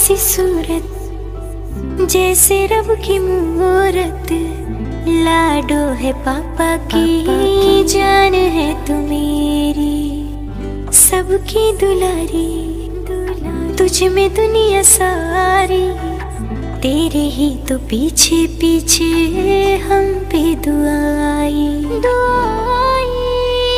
सी सूरत जैसे रब की मूरत, लाडो है पापा की, जान है तू मेरी, सबकी दुलारी, तुझ में दुनिया सारी, तेरे ही तो पीछे पीछे हम पे दुआई दुआई।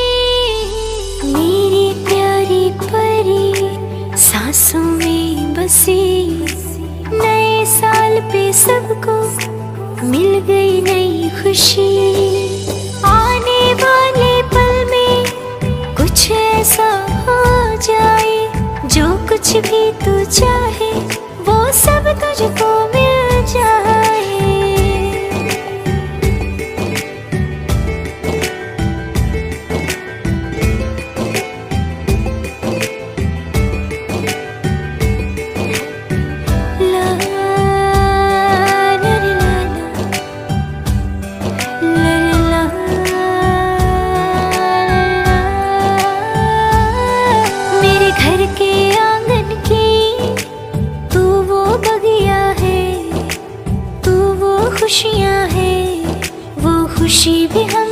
मेरी प्यारी परी सांसों में बसी, नए साल पे सबको मिल गई नई खुशी। आने वाले पल में कुछ ऐसा हो जाए, जो कुछ भी तू चाहे वो सब तुझको मिल जाए। घर के आंगन की तू वो बगिया है, तू वो खुशियाँ है, वो खुशी भी हम